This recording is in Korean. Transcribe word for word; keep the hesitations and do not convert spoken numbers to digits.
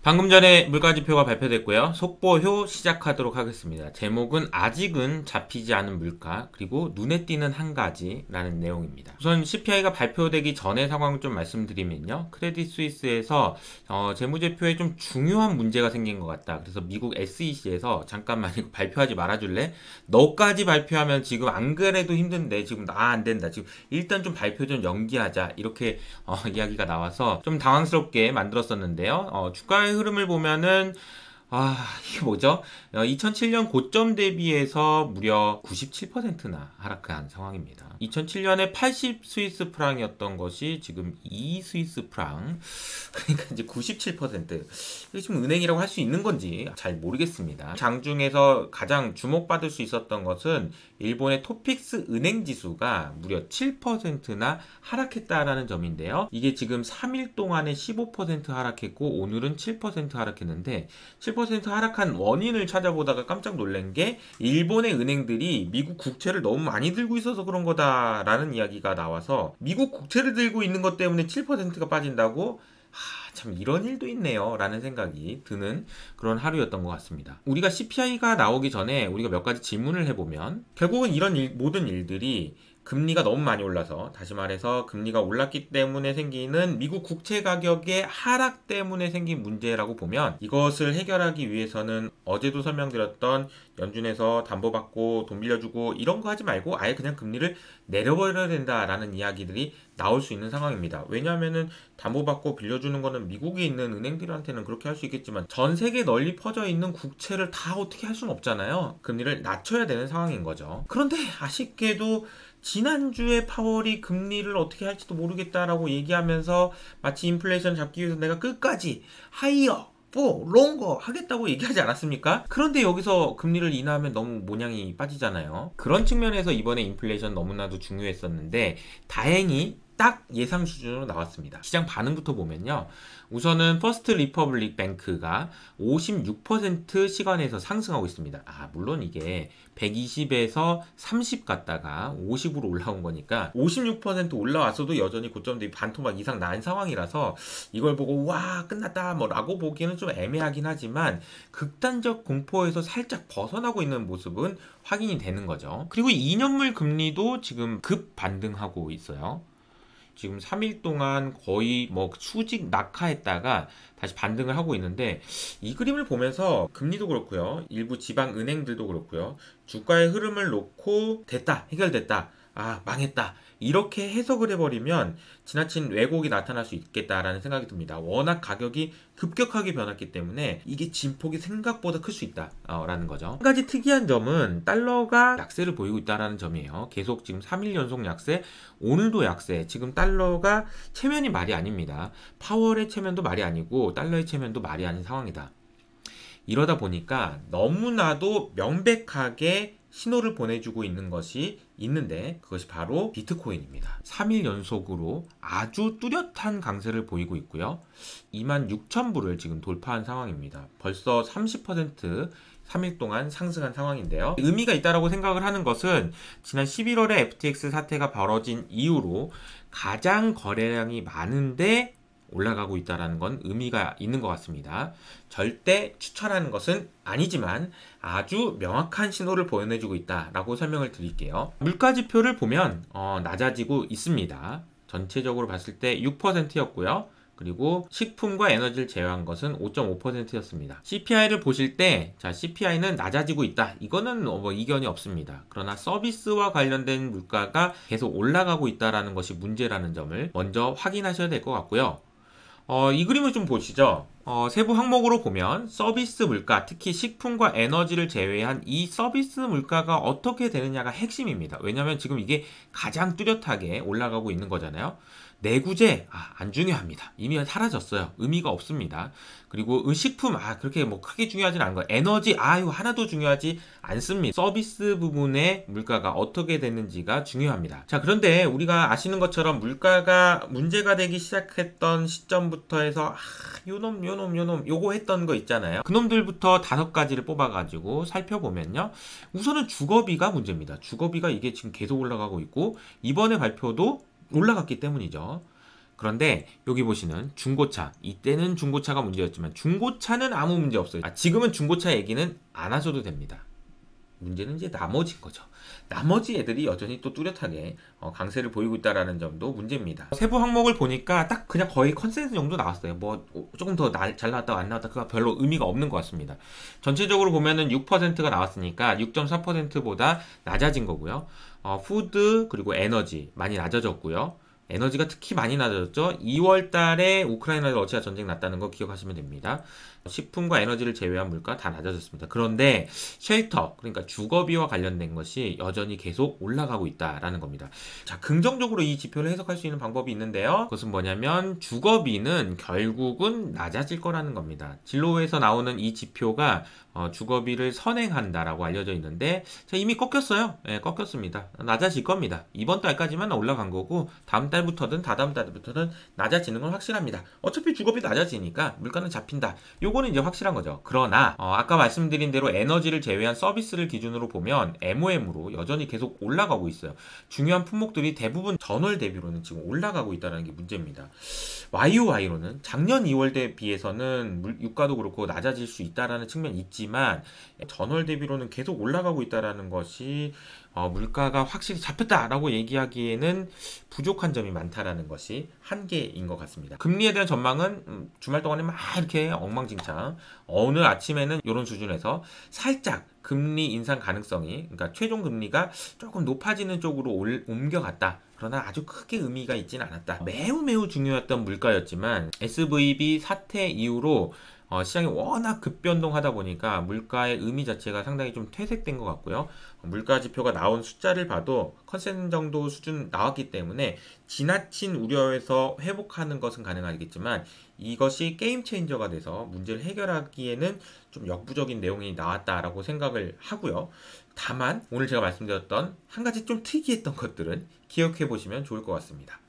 방금 전에 물가지표가 발표됐고요. 속보효 시작하도록 하겠습니다. 제목은 아직은 잡히지 않은 물가 그리고 눈에 띄는 한 가지라는 내용입니다. 우선 씨피아이가 발표되기 전의 상황을 좀 말씀드리면요. 크레딧 스위스에서 어, 재무제표에 좀 중요한 문제가 생긴 것 같다. 그래서 미국 에스이씨에서 잠깐만 이거 발표하지 말아줄래? 너까지 발표하면 지금 안 그래도 힘든데 지금 아 안된다. 지금 일단 좀 발표 좀 연기하자. 이렇게 어, 이야기가 나와서 좀 당황스럽게 만들었었는데요. 어, 주가의 흐름을 보면은 아 이게 뭐죠? 어, 이천칠 년 고점 대비해서 무려 구십칠 퍼센트나 하락한 상황입니다. 이천칠 년에 팔십 스위스 프랑이었던 것이 지금 이 스위스 프랑, 그러니까 이제 구십칠 퍼센트. 이게 지금 은행이라고 할 수 있는 건지 잘 모르겠습니다. 장중에서 가장 주목받을 수 있었던 것은 일본의 토픽스 은행 지수가 무려 칠 퍼센트나 하락했다라는 점인데요. 이게 지금 삼 일 동안에 십오 퍼센트 하락했고 오늘은 칠 퍼센트 하락했는데 칠 퍼센트 하락한 원인을 찾아보다가 깜짝 놀란 게 일본의 은행들이 미국 국채를 너무 많이 들고 있어서 그런 거다라는 이야기가 나와서 미국 국채를 들고 있는 것 때문에 칠 퍼센트가 빠진다고? 하, 참 이런 일도 있네요 라는 생각이 드는 그런 하루였던 것 같습니다. 우리가 씨피아이가 나오기 전에 우리가 몇 가지 질문을 해보면 결국은 이런 일, 모든 일들이 금리가 너무 많이 올라서, 다시 말해서 금리가 올랐기 때문에 생기는 미국 국채 가격의 하락 때문에 생긴 문제라고 보면, 이것을 해결하기 위해서는 어제도 설명드렸던 연준에서 담보받고 돈 빌려주고 이런 거 하지 말고 아예 그냥 금리를 내려버려야 된다라는 이야기들이 나올 수 있는 상황입니다. 왜냐하면은 담보받고 빌려주는 거는 미국에 있는 은행들한테는 그렇게 할 수 있겠지만 전 세계 널리 퍼져 있는 국채를 다 어떻게 할 수는 없잖아요. 금리를 낮춰야 되는 상황인 거죠. 그런데 아쉽게도 지난주에 파월이 금리를 어떻게 할지도 모르겠다라고 얘기하면서 마치 인플레이션 잡기 위해서 내가 끝까지 하이어 뭐 롱거 하겠다고 얘기하지 않았습니까? 그런데 여기서 금리를 인하하면 너무 모양이 빠지잖아요. 그런 측면에서 이번에 인플레이션 너무나도 중요했었는데 다행히 딱 예상 수준으로 나왔습니다. 시장 반응부터 보면요. 우선은 퍼스트 리퍼블릭 뱅크가 오십육 퍼센트 시간에서 상승하고 있습니다. 아, 물론 이게 백이십에서 삼십 갔다가 오십으로 올라온 거니까 오십육 퍼센트 올라왔어도 여전히 고점 대비 반토막 이상 난 상황이라서 이걸 보고 와 끝났다 뭐 라고 보기에는 좀 애매하긴 하지만 극단적 공포에서 살짝 벗어나고 있는 모습은 확인이 되는 거죠. 그리고 이 년물 금리도 지금 급 반등하고 있어요. 지금 삼 일 동안 거의 뭐 수직 낙하했다가 다시 반등을 하고 있는데, 이 그림을 보면서 금리도 그렇고요, 일부 지방 은행들도 그렇고요, 주가의 흐름을 놓고 됐다, 해결됐다, 아 망했다 이렇게 해석을 해버리면 지나친 왜곡이 나타날 수 있겠다라는 생각이 듭니다. 워낙 가격이 급격하게 변했기 때문에 이게 진폭이 생각보다 클 수 있다라는 거죠. 한 가지 특이한 점은 달러가 약세를 보이고 있다는 점이에요. 계속 지금 삼 일 연속 약세, 오늘도 약세. 지금 달러가 체면이 말이 아닙니다. 파월의 체면도 말이 아니고 달러의 체면도 말이 아닌 상황이다. 이러다 보니까 너무나도 명백하게 신호를 보내주고 있는 것이 있는데 그것이 바로 비트코인입니다. 삼 일 연속으로 아주 뚜렷한 강세를 보이고 있고요. 이만 육천 불을 지금 돌파한 상황입니다. 벌써 삼십 퍼센트 삼 일 동안 상승한 상황인데요. 의미가 있다고 생각을 하는 것은 지난 십일월에 에프티엑스 사태가 벌어진 이후로 가장 거래량이 많은데 올라가고 있다는 건 의미가 있는 것 같습니다. 절대 추천하는 것은 아니지만 아주 명확한 신호를 보여주고 있다라고 설명을 드릴게요. 물가지표를 보면 어, 낮아지고 있습니다. 전체적으로 봤을 때 육 퍼센트였고요. 그리고 식품과 에너지를 제외한 것은 오 점 오 퍼센트였습니다. 씨피아이를 보실 때, 자, 씨피아이는 낮아지고 있다. 이거는 뭐 이견이 없습니다. 그러나 서비스와 관련된 물가가 계속 올라가고 있다는 것이 문제라는 점을 먼저 확인하셔야 될 것 같고요. 어, 이 그림을 좀 보시죠. 어, 세부 항목으로 보면 서비스 물가, 특히 식품과 에너지를 제외한 이 서비스 물가가 어떻게 되느냐가 핵심입니다. 왜냐하면 지금 이게 가장 뚜렷하게 올라가고 있는 거잖아요. 내구재, 아, 안 중요합니다. 이미 사라졌어요. 의미가 없습니다. 그리고 식품, 아, 그렇게 뭐 크게 중요하진 않은 거예요. 에너지, 아유, 하나도 중요하지 않습니다. 서비스 부분의 물가가 어떻게 되는지가 중요합니다. 자, 그런데 우리가 아시는 것처럼 물가가 문제가 되기 시작했던 시점부터 해서 아, 요놈, 요놈, 요놈, 요거 했던 거 있잖아요. 그놈들부터 다섯 가지를 뽑아가지고 살펴보면요. 우선은 주거비가 문제입니다. 주거비가 이게 지금 계속 올라가고 있고, 이번에 발표도 올라갔기 때문이죠. 그런데 여기 보시는 중고차, 이때는 중고차가 문제였지만 중고차는 아무 문제 없어요. 아, 지금은 중고차 얘기는 안 하셔도 됩니다. 문제는 이제 나머지인 거죠. 나머지 애들이 여전히 또 뚜렷하게 어, 강세를 보이고 있다는 점도 문제입니다. 세부 항목을 보니까 딱 그냥 거의 컨센서스 정도 나왔어요. 뭐 조금 더 잘 나왔다 안 나왔다 그거 별로 의미가 없는 것 같습니다. 전체적으로 보면은 육 퍼센트가 나왔으니까 육 점 사 퍼센트보다 낮아진 거고요. 어, 푸드 그리고 에너지 많이 낮아졌고요. 에너지가 특히 많이 낮아졌죠. 이월 달에 우크라이나 러시아 전쟁 났다는 거 기억하시면 됩니다. 식품과 에너지를 제외한 물가 다 낮아졌습니다. 그런데 쉘터, 그러니까 주거비와 관련된 것이 여전히 계속 올라가고 있다라는 겁니다. 자, 긍정적으로 이 지표를 해석할 수 있는 방법이 있는데요. 그것은 뭐냐면 주거비는 결국은 낮아질 거라는 겁니다. 진로에서 나오는 이 지표가 어, 주거비를 선행한다라고 알려져 있는데 자, 이미 꺾였어요. 네, 꺾였습니다. 낮아질 겁니다. 이번 달까지만 올라간 거고 다음 달부터든 다다음 달부터는 낮아지는 건 확실합니다. 어차피 주거비 낮아지니까 물가는 잡힌다. 요거는 이제 확실한 거죠. 그러나 어, 아까 말씀드린 대로 에너지를 제외한 서비스를 기준으로 보면 엠오엠으로 여전히 계속 올라가고 있어요. 중요한 품목들이 대부분 전월 대비로는 지금 올라가고 있다는 게 문제입니다. 와이오와이로는 작년 이월 대비해서는 물, 유가도 그렇고 낮아질 수 있다라는 측면이 있지만 전월 대비로는 계속 올라가고 있다라는 것이 어, 물가가 확실히 잡혔다라고 얘기하기에는 부족한 점이 많다라는 것이 한계인 것 같습니다. 금리에 대한 전망은 음, 주말 동안에 막 이렇게 엉망진창, 오늘 아침에는 이런 수준에서 살짝 금리 인상 가능성이, 그러니까 최종 금리가 조금 높아지는 쪽으로 올, 옮겨갔다. 그러나 아주 크게 의미가 있지는 않았다. 매우 매우 중요했던 물가였지만 에스브이비 사태 이후로 어, 시장이 워낙 급변동하다 보니까 물가의 의미 자체가 상당히 좀 퇴색된 것 같고요. 물가 지표가 나온 숫자를 봐도 컨센 정도 수준 나왔기 때문에 지나친 우려에서 회복하는 것은 가능하겠지만 이것이 게임 체인저가 돼서 문제를 해결하기에는 좀 역부족인 내용이 나왔다라고 생각을 하고요. 다만 오늘 제가 말씀드렸던 한 가지 좀 특이했던 것들은 기억해 보시면 좋을 것 같습니다.